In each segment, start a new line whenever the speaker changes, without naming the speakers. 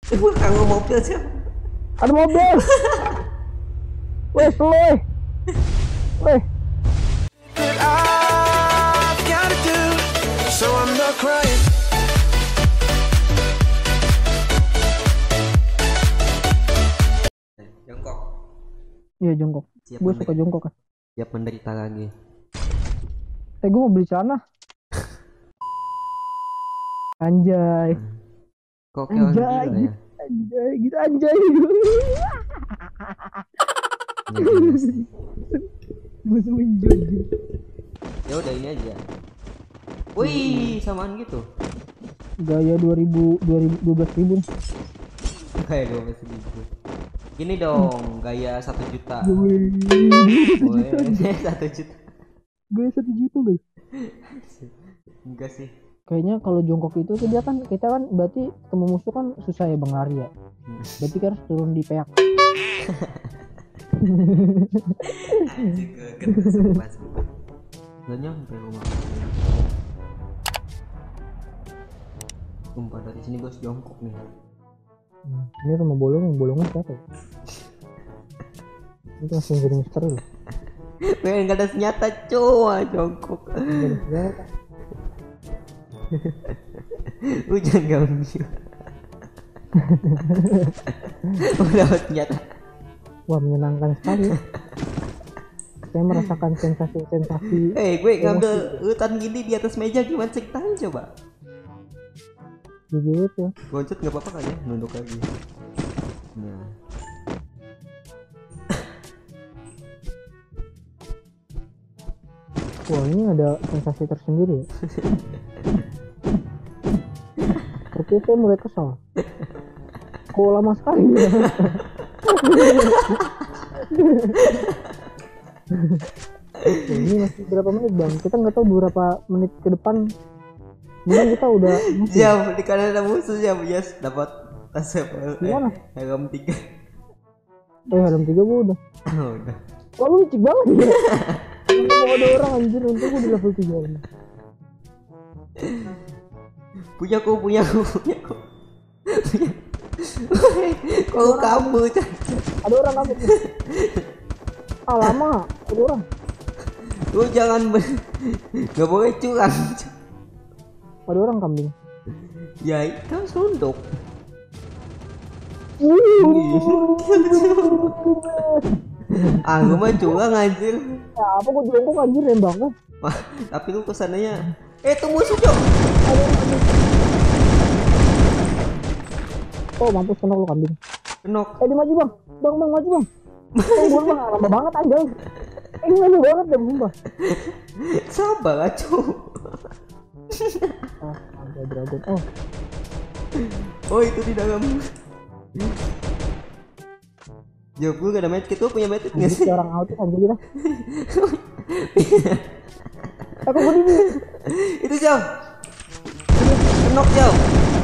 Bukan mobil siapa?
Ada mobil. Weh, slow. Weh.
Jongkok.
Iya jongkok. Gue suka jongkok kan.
Siap menderita lagi.
Gue mau beli celana. Anjay.
Kok kayak
Anjay,
gila ya?
Anjay, gitu anjay.
Ya udah ini aja. Wih, samaan gitu.
Gaya 2012 ribu.
Kayak 12.000. Gini dong, gaya 1 juta.
Wih,
1 juta.
Gaya 1 juta guys.
Enggak sih.
Kayaknya kalau jongkok itu kita kan berarti ketemu musuh kan susah ya Bang Lari ya. Berarti kan harus turun di peak.
Anjir, sumpah. Gak nyampe rumah. Sumpah dari sini gue jongkok nih.
Ini rumah bolongnya siapa ya? Itu masih jadi misteri loh.
Pengen gak ada senjata coba jongkok. Hujan ganggu. Udah dapat senjata.
Wah menyenangkan sekali. Saya merasakan sensasi.
Gue ngambil hutan gini di atas meja gimana ceritanya coba?
Gitu.
Loncat nggak apa-apa kan ya? Nunduk lagi. Nah.
Wah ini ada sensasi tersendiri ya. Tapi saya mulai kesal. Kok lama sekali ya? Ini masih berapa menit bang? Kita nggak tahu berapa menit ke depan. Mungkin kita udah.
Jam di kanan ada musuh jam. Yes, dapat tas
Gimana?
helm 3.
Helm 3 gua udah.
Oh, udah.
Wah lu licik banget ya. Mau ada orang anjir untuk gua di level 3 ini.
Punya aku. Kalau kamu
ada orang kamu. Lama ada orang.
Lu jangan nggak boleh curang.
Ada orang kambing.
Ya itu sunduk. Aku mah curang anjir.
Ya apa gua jongkok anjir nembaknya.
Tapi lu kesananya itu musuh cok.
Oh mampus kenok lu kambing.
Kenok.
Dia maju bang. Bang maju bang. Tunggu bang lama banget anjay. Ini lama banget deh sumpah.
Sabar acu.
Ada dragon.
Oh itu di dalam. Jawab gue gak ada medkit, lu punya medkit gak sih?
Orang autis anjir kita. Aku berdiri.
Itu jauh. Kenok jauh.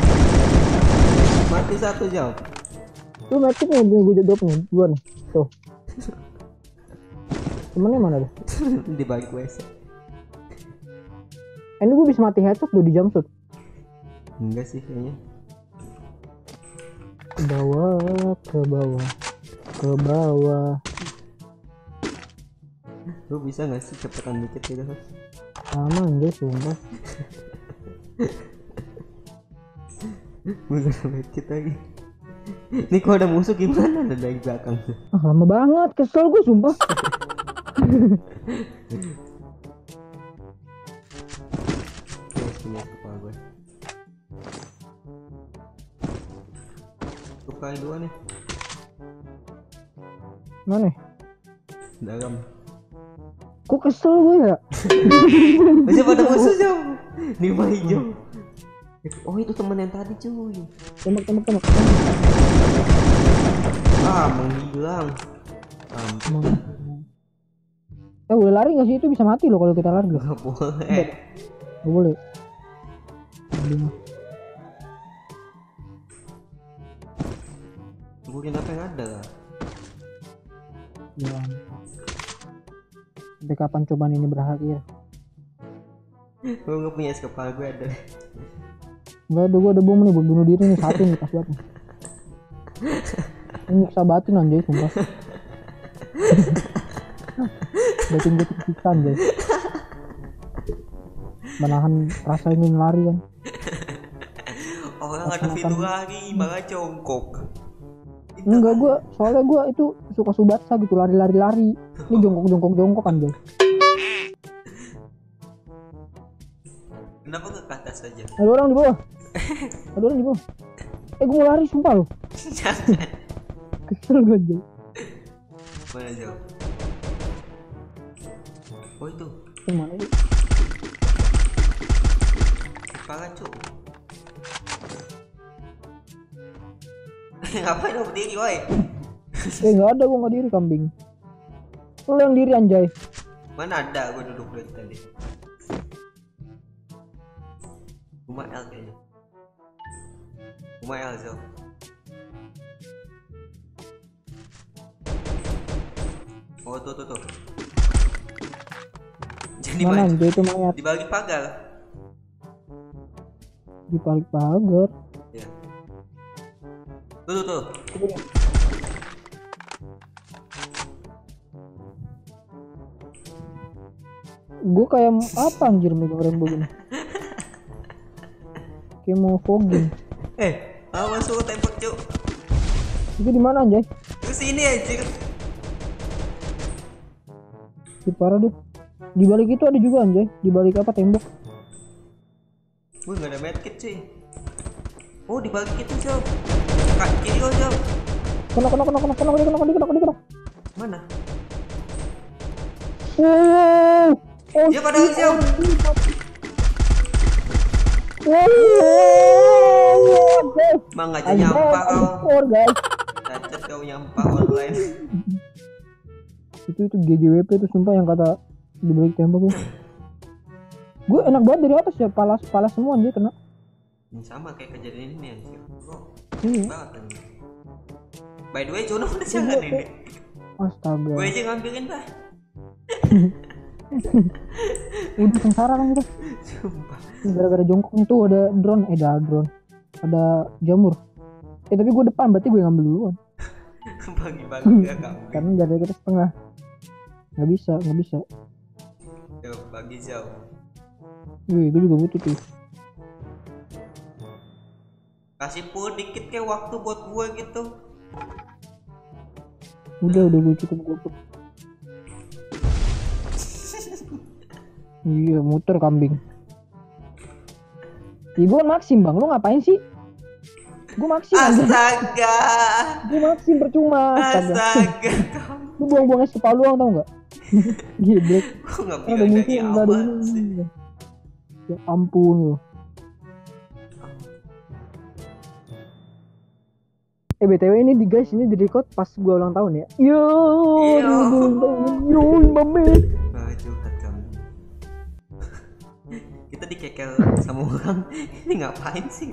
Mati 1 jauh.
Lu medkit nih gue drop nih. Gua nih. Tuh. Temennya mana deh?
Di balik WC.
Ini gue bisa mati headshot tuh di jumpsuit.
Enggak sih kayaknya.
Ke bawah.
Lu bisa gak sih cepetan dikit gitu?
Sama anjir sumpah.
Gue gak ada medkit lagi. Ini kalau ada musuh gimana? Ada dari belakang tuh.
Lama banget, kesel gue sumpah.
Punya kepala gue. Tukai 2 nih.
Mana?
Dalam.
Kok kesel gue ya?
Masih pada musuh jauh. Di rumah hijau. Oh itu temen yang tadi cuy.
Tembak.
Menghilang.
Boleh lari nggak sih? Itu bisa mati loh kalau kita lari loh.
Gak boleh.
Gak boleh.
Mungkin apa yang ada lah.
Ya. Sampai kapan cobaan ini berakhir?
Gue gak punya es kepala gue ada.
Enggak ada, gue ada bom nih buat bunuh diri nih, satu nih pas banget nih. Nyiksa batin anjay sumpah. Batin gue tersiksa anjay. Menahan rasa ingin lari kan.
Orang ada video lari malah jongkok.
Enggak, soalnya gue itu suka Subatsa gitu, lari. Ini jongkok kan guys.
Kenapa nggak ke atas saja?
Ada orang di bawah. Gue mau lari sumpah loh.
Jangan.
Kesel gue aja.
Mana jauh? Oh itu.
Yang mana itu?
Kepala cuk. Ngapain lo berdiri woi?
Nggak ada, gue nggak diri kambing. Lo yang diri anjay.
Mana ada, gue duduk dari tadi. Rumah L kayaknya. Rumah L Zau. Oh tuh. Jadi
Mana anjay itu mayat?
di balik pagar.
Di balik pagar.
Ya. Tuh.
Gue kayak apa anjir megang rembo gini. Kayak mau fogging.
Awas lu tembak cuk.
Itu di mana anjay?
Ke sini anjir.
Di parah deh. Di balik itu ada juga anjay. Di balik apa tembok?
Gue gak ada medkit cuy. Oh di balik itu Zau. Kiri lo Zau.
Kena.
Mana?
Oh,
Dia pada Zau. Mang aja nyampah kau.
Guys.
Cacat kau nyampah online.
Itu GGWP itu sumpah yang kata di balik tembok tuh. Gue enak banget dari atas ya, pala semua anjir kena.
Ini sama kayak kejadian ini anjir.
Iya.
Banget anjir. By the way, Jono udah jangan ini.
Astaga.
Gue aja ngambilin dah.
Udah sengsara kan kita.
Sumpah.
Gara-gara jongkok itu ada drone. Ada jamur. Tapi gue depan, berarti gue ngambil duluan.
Bagi-bagi ya kamu.
Karena jaraknya kita setengah. Nggak bisa.
Yo, bagi Zau.
Gue juga butuh tuh.
Kasih full dikit kayak waktu buat gue gitu.
Udah gue cukup gue. Iya, muter kambing. Ya gue maksim bang, lu ngapain sih? Gue maksim aja.
Astaga.
Gue maksim percuma.
Astaga.
Lu buang-buang es kepala luang tau nggak? Giblek.
Gue nggak
Ada
bilang
musuh
dari
nggak ada
awal sih.
ini. Ya ampun lu. BTW ini di record pas gua ulang tahun ya. Yo. 5 menit.
Curhat kamu. Kita dikekel sama orang. Ini ngapain sih?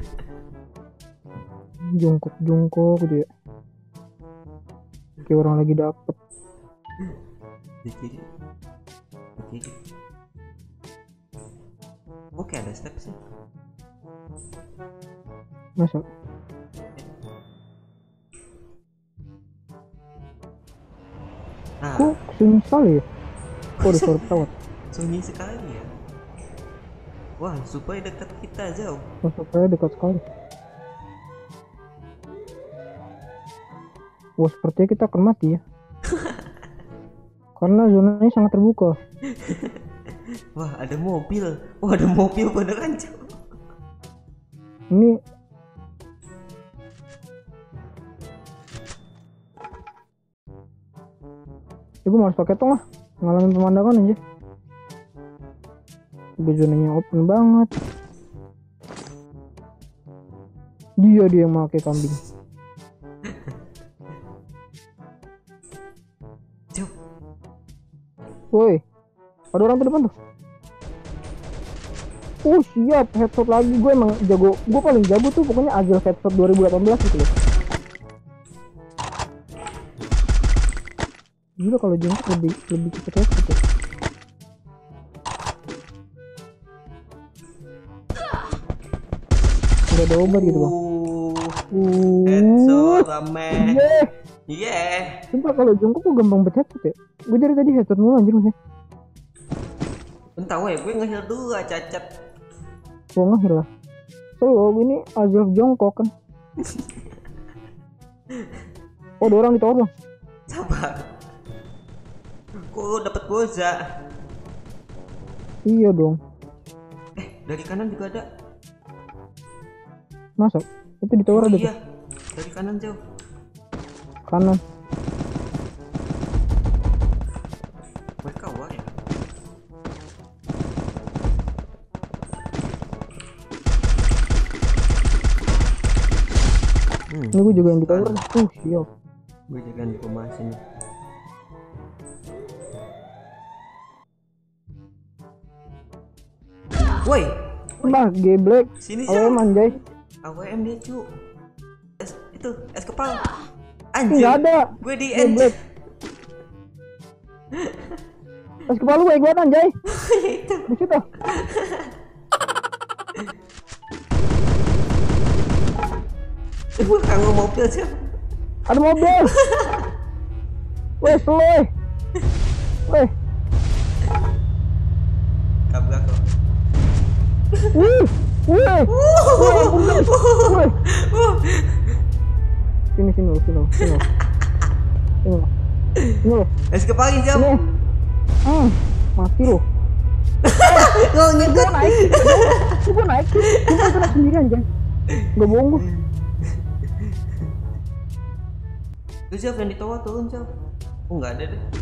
Jongkok gitu ya. Kayak orang lagi dapet.
Di kiri. Oke, ada step sih.
Masa?
Nah,
Kok sunyi sekali ya? Ada suara pesawat.
sunyi sekali ya. Wah, supaya dekat kita jauh.
Masuknya dekat sekali. Wah, sepertinya kita akan mati ya. Karena zonanya sangat terbuka.
Wah, ada mobil. Wah, ada mobil beneran jauh.
Ini gue harus pakai tong lah, ngalamin pemandangan aja. Udah zonanya open banget. Dia yang pakai kambing.
Jauh.
Woi, ada orang tuh depan tuh. Siap, headshot lagi. Gue emang jago, gue paling jago tuh pokoknya Agile headshot 2018 gitu loh. Gila kalau jengkok lebih cepet headshot ya. Gak ada obat gitu bang.
Headshot. rame. Iya.
Sumpah kalau jongkok gue gampang bet headshot ya. Gue dari tadi headshot mulu anjir maksudnya.
Bentar weh, gue nge-heal dulu cacat.
Gue ngehil lah. Solo ini Azul jongkok kan. Oh, ada orang di tower bang.
Sabar. Kok lu dapet boza?
Iya dong.
Dari kanan juga ada.
Masa? Itu di tower ada
Iya.
tuh.
Dari kanan jauh.
Kanan.
Mereka war ya.
Ini gue juga yang di tower. Siap.
Gue jaga di rumah sini. Woi,
Nah, geblek.
sini
AWM
jauh.
anjay.
AWM dia cu. Itu es kepal. Anjir.
Enggak ada.
Gue di end.
Geblek. Pas kepala lu gue anjay.
Itu.
Buset ah.
Kanggo mobil sih.
Ada mobil. Weh, slow. Weh.
Kabrak kok.
Wih. Wih. Wih. Sini. Sini.
Es kepal
Sini.
jauh.
Mati lu.
Lo nyegat.
Gue naik. Gue naik sendiri anjay. Gak bohong gue.
Lu siap yang di tower turun siap. Oh nggak ada deh.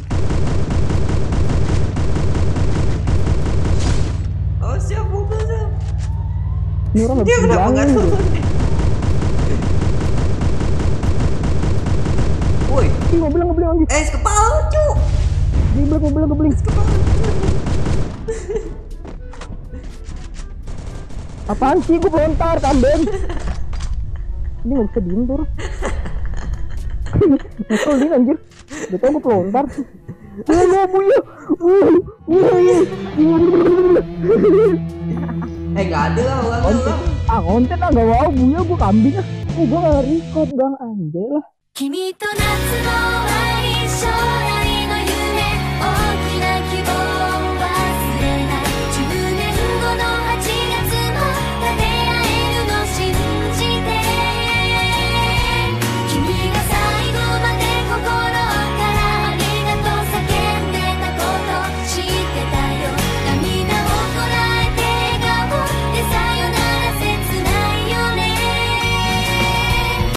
Oh siap mobil siap.
Ini orang gak
Dia
bisa
kenapa nggak
bilangin
turun? Woi,
Ih, mobil anjir.
es kepal cu.
Geblek. Apaan sih, gue pelontar kambing. Ini gak bisa diem tuh. Ngeselin anjir. Udah tau gue pelontar. Buya.
Nggak ada lah orang.
Konten gak mau buya gue kambing ah. Gue gak record bang anjay lah.
君と夏の相性